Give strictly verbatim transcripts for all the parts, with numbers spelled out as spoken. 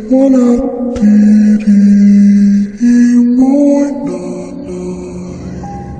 wala't piliin mo'y nanay.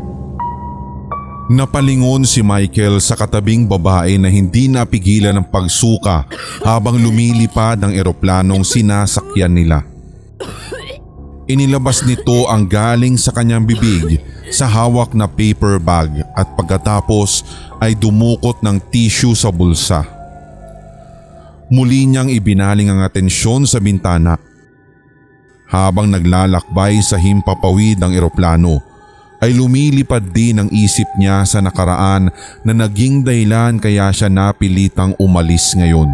Napalingon si Michael sa katabing babae na hindi napigilan ng pagsuka habang lumilipad ang eroplanong sinasakyan nila. Inilabas nito ang galing sa kanyang bibig sa hawak na paper bag at pagkatapos ay dumukot ng tissue sa bulsa. Muli niyang ibinaling ang atensyon sa bintana. Habang naglalakbay sa himpapawid ang eroplano, ay lumilipad din ang isip niya sa nakaraan na naging dahilan kaya siya napilitang umalis ngayon.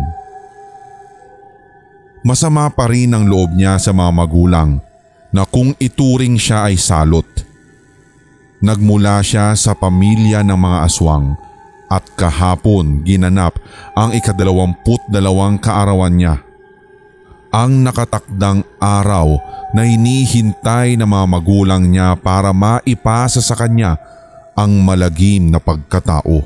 Masama pa rin ang loob niya sa mga magulang na kung ituring siya ay salot. Nagmula siya sa pamilya ng mga aswang at kahapon ginanap ang ikadalawamput dalawang kaarawan niya. Ang nakatakdang araw na hinihintay ng mga magulang niya para maipasa sa kanya ang malagim na pagkatao.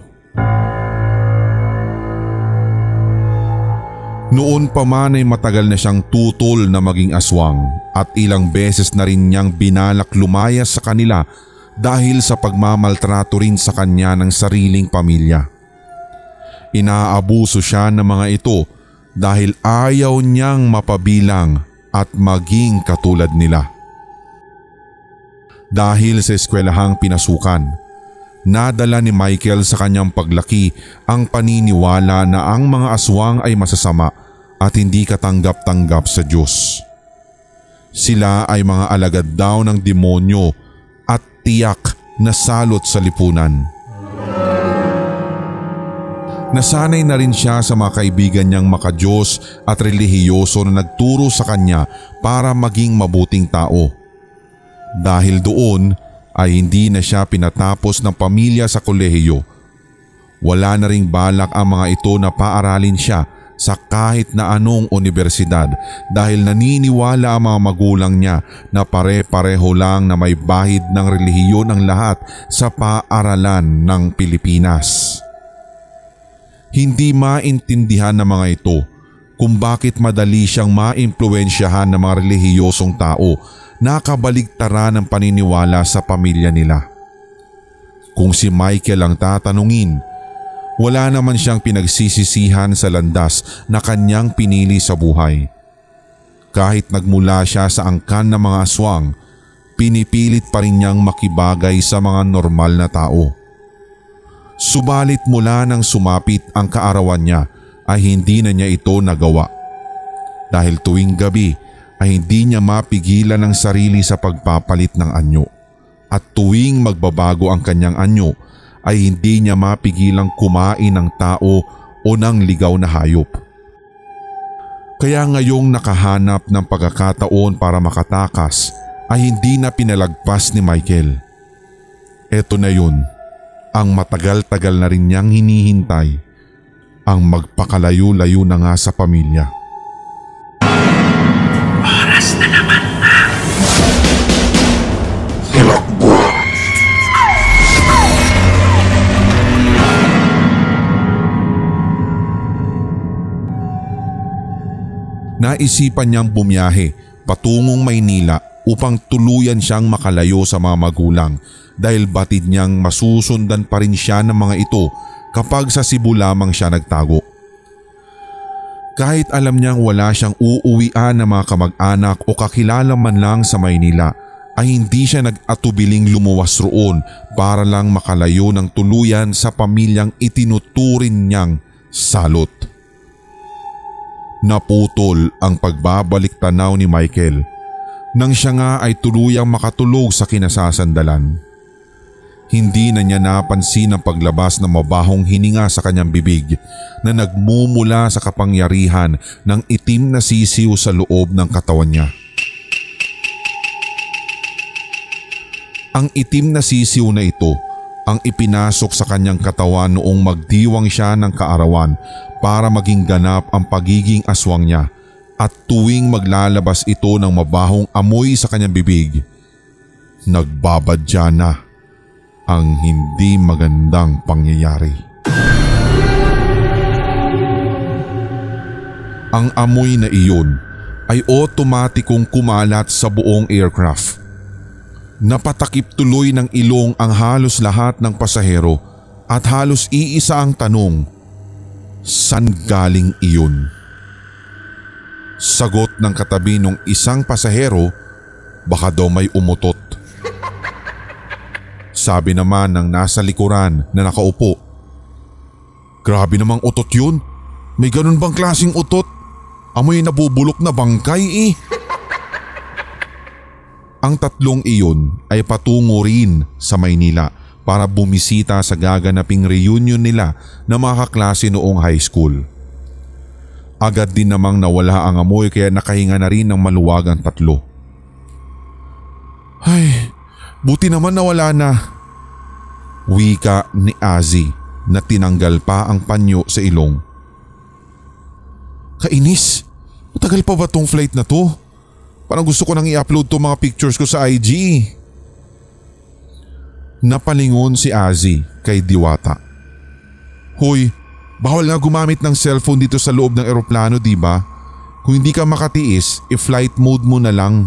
Noon pa man ay matagal na siyang tutol na maging aswang at ilang beses na rin niyang binalak lumayas sa kanila dahil sa pagmamaltrato rin sa kanya ng sariling pamilya. Inaabuso siya ng mga ito dahil ayaw niyang mapabilang at maging katulad nila. Dahil sa eskwelahang pinasukan, nadala ni Michael sa kanyang paglaki ang paniniwala na ang mga aswang ay masasama at hindi katanggap-tanggap sa Diyos. Sila ay mga alagad daw ng demonyo at tiyak na salot sa lipunan. Nasanay na rin siya sa mga kaibigan niyang makadiyos at relihiyoso na nagturo sa kanya para maging mabuting tao. Dahil doon ay hindi na siya pinatapos ng pamilya sa kolehiyo. Wala na ring balak ang mga ito na paaralin siya sa kahit na anong universidad dahil naniniwala ang mga magulang niya na pare-pareho lang na may bahid ng relihiyon ang lahat sa paaralan ng Pilipinas. Hindi maintindihan ng mga ito kung bakit madali siyang maimpluwensyahan ng mga relihiyosong tao na kabaligtaran ng paniniwala sa pamilya nila. Kung si Michael ang tatanungin, wala naman siyang pinagsisisihan sa landas na kanyang pinili sa buhay. Kahit nagmula siya sa angkan ng mga aswang, pinipilit pa rin niyang makibagay sa mga normal na tao. Subalit mula nang sumapit ang kaarawan niya ay hindi na niya ito nagawa. Dahil tuwing gabi ay hindi niya mapigilan ang sarili sa pagpapalit ng anyo. At tuwing magbabago ang kanyang anyo ay hindi niya mapigilang kumain ng tao o ng ligaw na hayop. Kaya ngayong nakahanap ng pagkakataon para makatakas ay hindi na pinalagpas ni Michael. Eto na yun, ang matagal-tagal na rin niyang hinihintay, ang magpakalayo-layo na nga sa pamilya. Oras na naman na. Naisipan niyang bumiyahe patungong Maynila upang tuluyan siyang makalayo sa mga magulang dahil batid niyang masusundan pa rin siya ng mga ito kapag sa Cebu lamang siya nagtago. Kahit alam niyang wala siyang uuwian na mga kamag-anak o kakilala man lang sa Maynila, ay hindi siya nag-atubiling lumuwas roon para lang makalayo ng tuluyan sa pamilyang itinuturing niyang salot. Naputol ang pagbabalik tanaw ni Michael nang siya nga ay tuluyang makatulog sa kinasasandalan. Hindi na niya napansin ang paglabas ng mabahong hininga sa kanyang bibig na nagmumula sa kapangyarihan ng itim na sisiw sa loob ng katawan niya. Ang itim na sisiw na ito ang ipinasok sa kanyang katawan noong magdiwang siya ng kaarawan para maging ganap ang pagiging aswang niya, at tuwing maglalabas ito ng mabahong amoy sa kanyang bibig, nagbabadya na ang hindi magandang pangyayari. Ang amoy na iyon ay otomatikong kumalat sa buong aircraft. Napatakip tuloy ng ilong ang halos lahat ng pasahero at halos iisa ang tanong, saan galing iyon? Sagot ng katabi ng isang pasahero, baka daw may umutot. Sabi naman ng nasa likuran na nakaupo, grabe namang utot yun. May ganun bang klaseng utot? Amoy nabubulok na bangkay eh. Ang tatlong iyon ay patungo rin sa Maynila para bumisita sa gaganaping reunion nila na mga kaklase noong high school. Agad din namang nawala ang amoy kaya nakahinga na rin ng maluwag ang tatlo. Ay, buti naman nawala na. Wika ni Azi na tinanggal pa ang panyo sa ilong. Kainis, matagal pa ba tong flight na to? Parang gusto ko nang i-upload to mga pictures ko sa I G. Napalingon si Azi kay Diwata. Hoy, bawal nga gumamit ng cellphone dito sa loob ng eroplano, di ba? Kung hindi ka makatiis, i-flight mode mo na lang.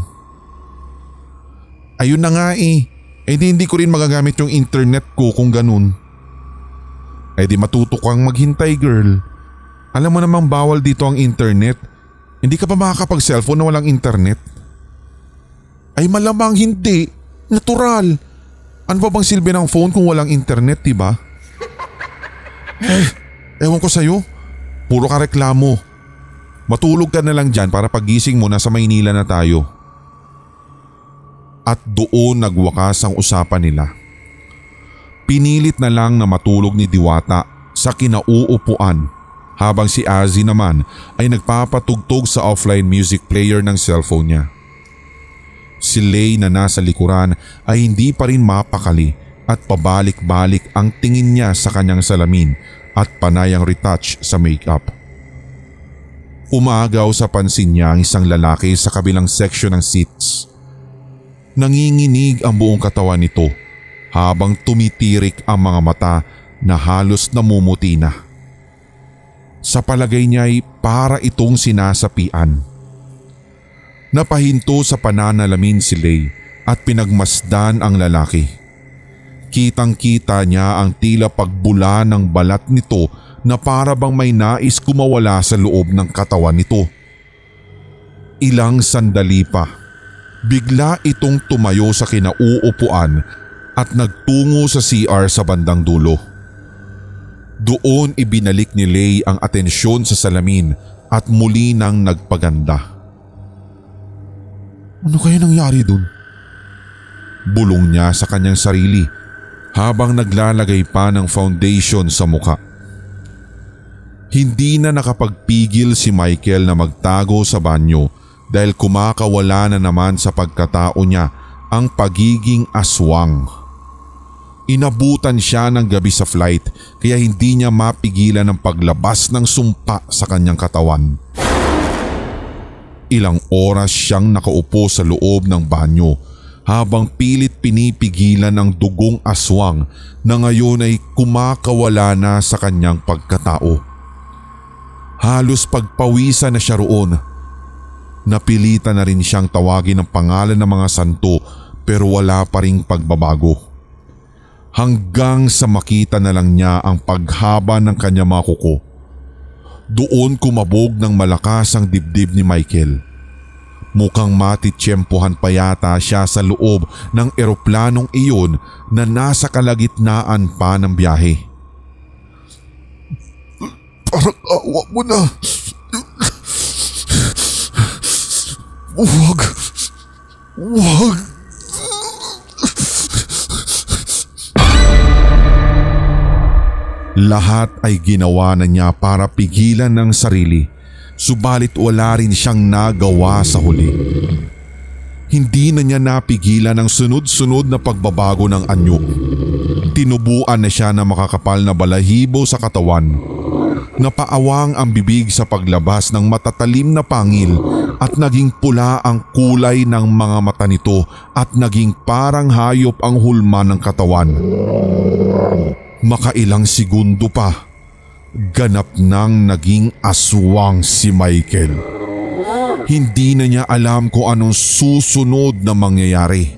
Ayun na nga eh. Eh di hindi ko rin magagamit yung internet ko kung ganun. Eh di matuto kang maghintay, girl. Alam mo namang bawal dito ang internet. Hindi ka pa makakapag-cellphone na walang internet? Ay malamang hindi. Natural. Ano ba bang silbi ng phone kung walang internet, diba? Eh, ewan ko sa'yo. Puro ka reklamo. Matulog ka na lang dyan para pagising mo nasa Maynila na tayo. At doon nagwakas ang usapan nila. Pinilit na lang na matulog ni Diwata sa kinauupuan habang si Azi naman ay nagpapatugtog sa offline music player ng cellphone niya. Si Lay na nasa likuran ay hindi pa rin mapakali at pabalik-balik ang tingin niya sa kanyang salamin at panayang retouch sa makeup. Umagaw sa pansin niya ang isang lalaki sa kabilang section ng seats. Nanginginig ang buong katawan nito habang tumitirik ang mga mata na halos namumuti na. Sa palagay niya ay para itong sinasapian. Napahinto sa pananalamin si Lay at pinagmasdan ang lalaki. Kitang-kita niya ang tila pagbula ng balat nito na para bang may nais kumawala sa loob ng katawan nito. Ilang sandali pa, bigla itong tumayo sa kinauupuan at nagtungo sa C R sa bandang dulo. Doon ibinalik ni Lay ang atensyon sa salamin at muli nang nagpaganda. Ano kaya nangyari dun? Bulong niya sa kanyang sarili habang naglalagay pa ng foundation sa muka. Hindi na nakapagpigil si Michael na magtago sa banyo dahil kumakawala na naman sa pagkatao niya ang pagiging aswang. Inabutan siya ng gabi sa flight kaya hindi niya mapigilan ang paglabas ng sumpa sa kanyang katawan. Ilang oras siyang nakaupo sa loob ng banyo habang pilit pinipigilan ang dugong aswang na ngayon ay kumakawala na sa kanyang pagkatao. Halos pagpawisan na siya roon. Napilitan na rin siyang tawagin ang pangalan ng mga santo pero wala pa ring pagbabago. Hanggang sa makita na lang niya ang paghaba ng kanyang mga kuko. Doon kumabog ng malakas ang dibdib ni Michael. Mukhang matitsyempohan pa yata siya sa loob ng eroplanong iyon na nasa kalagitnaan pa ng biyahe. Parang awa mo na. Huwag. Huwag. Lahat ay ginawa na niya para pigilan ng sarili, subalit wala rin siyang nagawa sa huli. Hindi na niya napigilan ang sunod-sunod na pagbabago ng anyo. Tinubuan na siya ng makakapal na balahibo sa katawan. Napaawang ang bibig sa paglabas ng matatalim na pangil at naging pula ang kulay ng mga mata nito at naging parang hayop ang hulma ng katawan. Makailang segundo pa, ganap nang naging aswang si Michael. Hindi na niya alam kung anong susunod na mangyayari.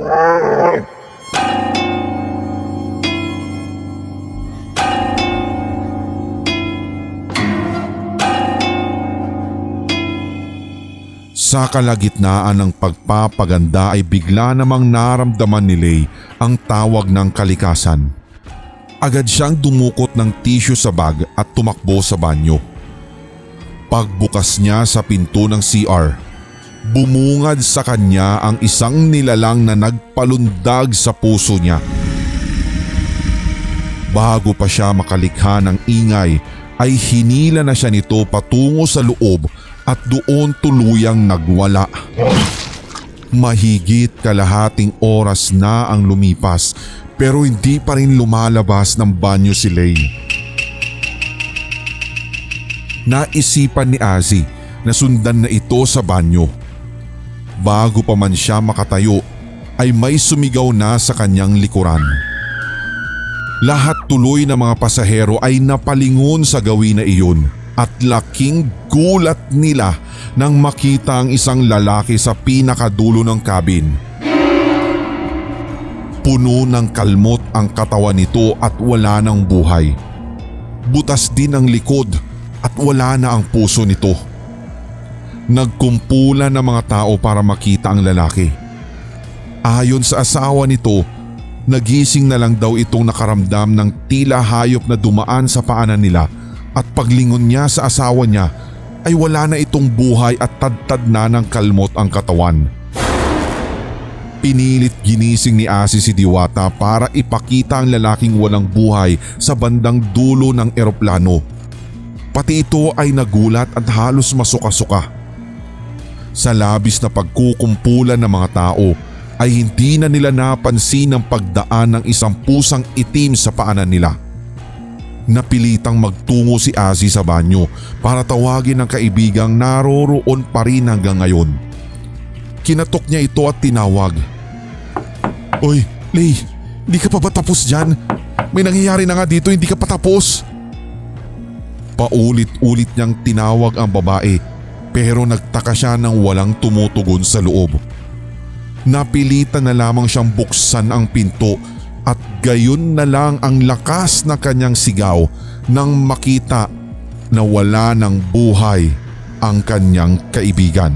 Sa kalagitnaan ng pagpapaganda ay bigla namang naramdaman ni Lay ang tawag ng kalikasan. Agad siyang dumukot ng tissue sa bag at tumakbo sa banyo. Pagbukas niya sa pinto ng C R, bumungad sa kanya ang isang nilalang na nagpalundag sa puso niya. Bago pa siya makalikha ng ingay ay hinila na siya nito patungo sa loob at doon tuluyang nagwala. Mahigit kalahating oras na ang lumipas pero hindi pa rin lumalabas ng banyo si Lay. Naisipan ni Azzy na sundan na ito sa banyo. Bago pa man siya makatayo ay may sumigaw na sa kanyang likuran. Lahat tuloy ng mga pasahero ay napalingon sa gawin na iyon at laking gulat nila nang makita ang isang lalaki sa pinakadulo ng cabin. Puno ng kalmot ang katawan nito at wala ng buhay. Butas din ang likod at wala na ang puso nito. Nagkumpulan ng mga tao para makita ang lalaki. Ayon sa asawa nito, nagising na lang daw itong nakaramdam ng tila hayop na dumaan sa paanan nila at paglingon niya sa asawa niya ay wala na itong buhay at tadtad na ng kalmot ang katawan. Pinilit ginising ni Azzy si Diwata para ipakita ang lalaking walang buhay sa bandang dulo ng eroplano. Pati ito ay nagulat at halos masuka-suka. Sa labis na pagkukumpulan ng mga tao ay hindi na nila napansin ang pagdaan ng isang pusang itim sa paanan nila. Napilitang magtungo si Azzy sa banyo para tawagin ang kaibigang naroroon pa rin hanggang ngayon. Kinatok niya ito at tinawag. "Oy, Lay, hindi ka pa ba tapos dyan? May nangyayari na nga dito, hindi ka pa tapos." Paulit-ulit niyang tinawag ang babae pero nagtaka siya nang walang tumutugon sa loob. Napilitan na lamang siyang buksan ang pinto at gayon na lang ang lakas na kanyang sigaw nang makita na wala ng buhay ang kanyang kaibigan.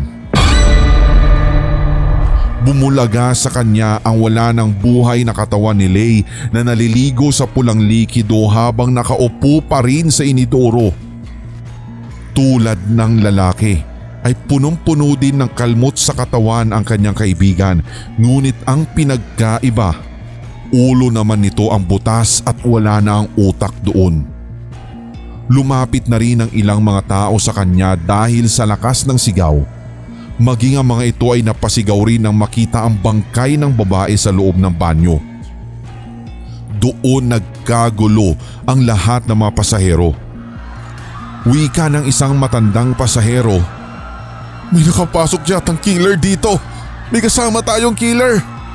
Bumulaga sa kanya ang wala ng buhay na katawan ni Lay na naliligo sa pulang likido habang nakaupo pa rin sa inidoro. Tulad ng lalaki ay punong-puno din ng kalmot sa katawan ang kanyang kaibigan, ngunit ang pinagkaiba, ulo naman nito ang butas at wala na ang utak doon. Lumapit na rin ang ilang mga tao sa kanya dahil sa lakas ng sigaw. Maging ang mga ito ay napasigaw rin nang makita ang bangkay ng babae sa loob ng banyo. Doon nagkagulo ang lahat ng mga pasahero. Wika ng isang matandang pasahero, "May nakapasok yatang killer dito! May kasama tayong killer!"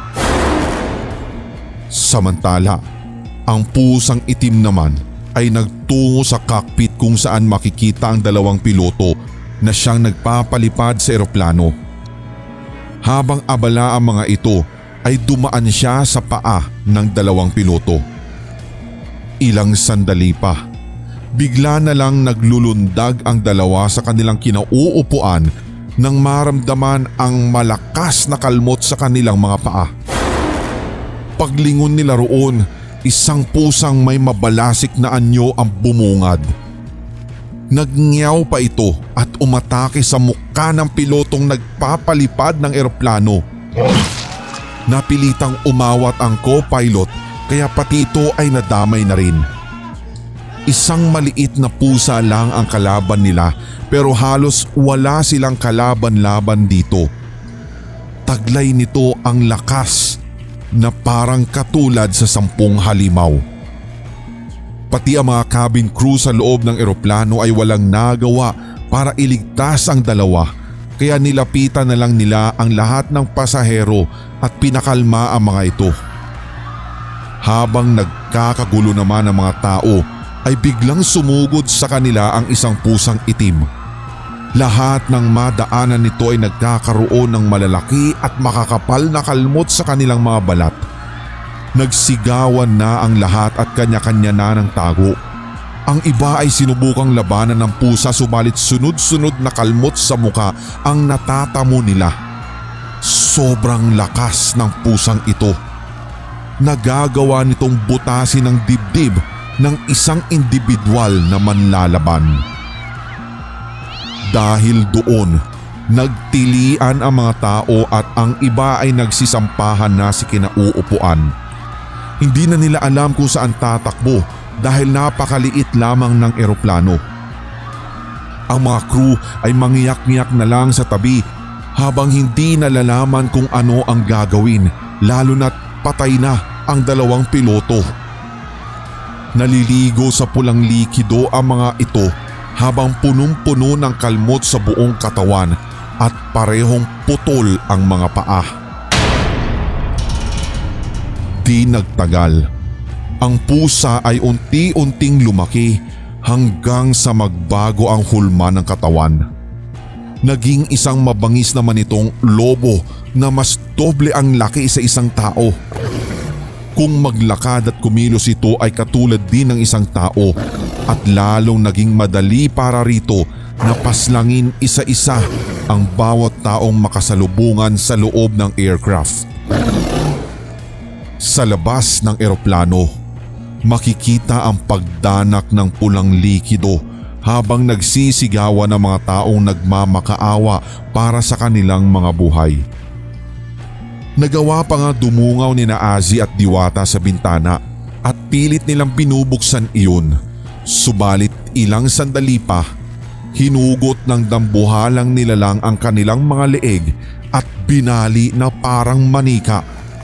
Samantala, ang pusang itim naman ay nagtungo sa cockpit kung saan makikita ang dalawang piloto na siyang nagpapalipad sa eroplano. Habang abala ang mga ito ay dumaan siya sa paa ng dalawang piloto. Ilang sandali pa, bigla na lang naglulundag ang dalawa sa kanilang kinauupuan nang maramdaman ang malakas na kalmot sa kanilang mga paa. Paglingon nila roon, isang pusang may mabalasik na anyo ang bumungad. Nagngiyaw pa ito at umatake sa mukha ng pilotong nagpapalipad ng eroplano. Napilitang umawat ang co-pilot kaya pati ito ay nadamay na rin. Isang maliit na pusa lang ang kalaban nila pero halos wala silang kalaban-laban dito. Taglay nito ang lakas na parang katulad sa sampung halimaw. Pati ang mga cabin crew sa loob ng eroplano ay walang nagawa para iligtas ang dalawa kaya nilapitan na lang nila ang lahat ng pasahero at pinakalma ang mga ito. Habang nagkakagulo naman ang mga tao ay biglang sumugod sa kanila ang isang pusang itim. Lahat ng madaanan nito ay nagkakaroon ng malalaki at makakapal na kalmot sa kanilang mga balat. Nagsigawan na ang lahat at kanya-kanya na ng tago. Ang iba ay sinubukang labanan ng pusa subalit sunod-sunod na kalmot sa muka ang natatamo nila. Sobrang lakas ng pusang ito. Nagagawa nitong butasin ng dibdib ng isang individual na manlalaban. Dahil doon, nagtilian ang mga tao at ang iba ay nagsisampahan na si kinauupuan. Hindi na nila alam kung saan tatakbo dahil napakaliit lamang ng eroplano. Ang mga crew ay mangiyak-ngiyak na lang sa tabi habang hindi nalalaman kung ano ang gagawin, lalo na't patay na ang dalawang piloto. Naliligo sa pulang likido ang mga ito habang punong-puno ng kalmot sa buong katawan at parehong putol ang mga paa. Di nagtagal, ang pusa ay unti-unting lumaki hanggang sa magbago ang hulma ng katawan. Naging isang mabangis naman itong lobo na mas doble ang laki sa isang tao. Kung maglakad at kumilos ito ay katulad din ng isang tao at lalong naging madali para rito na paslangin isa-isa ang bawat taong makasalubungan sa loob ng aircraft. Sa labas ng eroplano, makikita ang pagdanak ng pulang likido habang nagsisigawan ang mga taong nagmamakaawa para sa kanilang mga buhay. Nagawa pa nga dumungaw ni na Azi at Diwata sa bintana at pilit nilang binubuksan iyon. Subalit ilang sandali pa, hinugot ng dambuhalang nilalang ang kanilang mga leeg at binali na parang manika.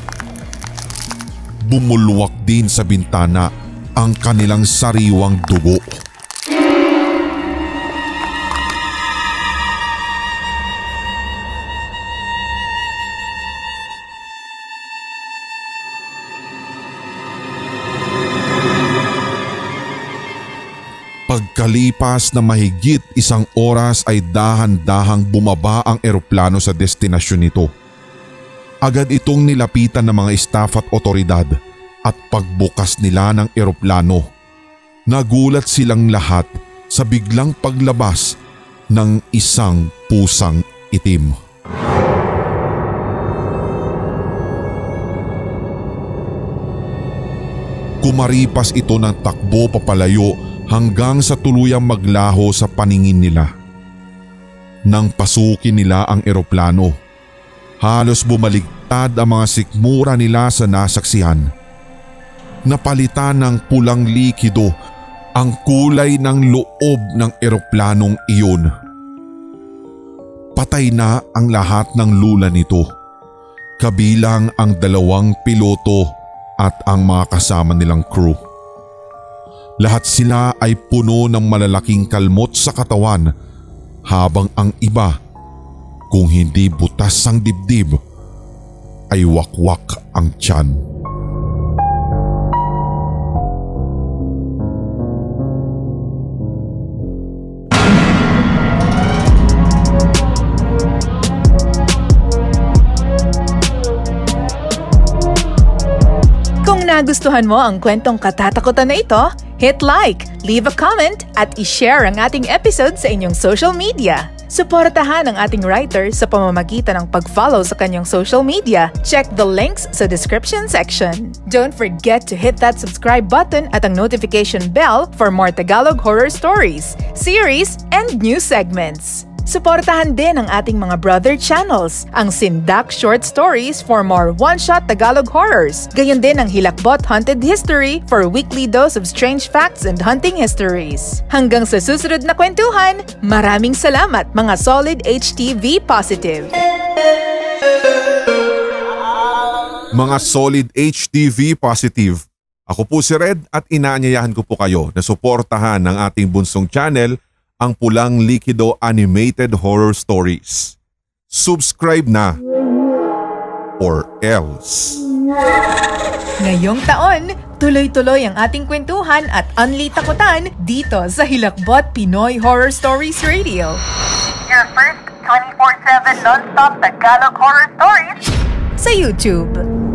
Bumulwak din sa bintana ang kanilang sariwang dugo. Pagkalipas na mahigit isang oras ay dahan-dahang bumaba ang eroplano sa destinasyon nito. Agad itong nilapitan ng mga staff at otoridad at pagbukas nila ng eroplano, nagulat silang lahat sa biglang paglabas ng isang pusang itim. Kumaripas ito ng takbo papalayo hanggang sa tuluyang maglaho sa paningin nila. Nang pasukin nila ang eroplano, halos bumaligtad ang mga sikmura nila sa nasaksihan. Napalitan ng pulang likido ang kulay ng loob ng eroplanong iyon. Patay na ang lahat ng lula nito, kabilang ang dalawang piloto at ang mga kasama nilang crew. Lahat sila ay puno ng malalaking kalmot sa katawan habang ang iba, kung hindi butas ang dibdib, ay wakwak ang tiyan. Kung nagustuhan mo ang kwentong katatakutan na ito, hit like, leave a comment at i-share ang ating episode sa inyong social media. Suportahan ang ating writer sa pamamagitan ng pag-follow sa kanyang social media. Check the links sa description section. Don't forget to hit that subscribe button at ang notification bell for more Tagalog horror stories, series, and new segments. Suportahan din ang ating mga brother channels, ang Sindak Short Stories for more one-shot Tagalog horrors. Gayon din ang Hilakbot Haunted History for weekly dose of strange facts and hunting histories. Hanggang sa susunod na kwentuhan, maraming salamat mga Solid H T V Positive. Mga Solid H T V Positive, ako po si Red at inaanyayahan ko po kayo na suportahan ng ating bunsong channel, ang Pulang Likido Animated Horror Stories. Subscribe na or else. Ngayong taon, tuloy-tuloy ang ating kwentuhan at unli takutan dito sa Hilakbot Pinoy Horror Stories Radio. your first twenty-four seven non-stop Tagalog horror stories sa YouTube.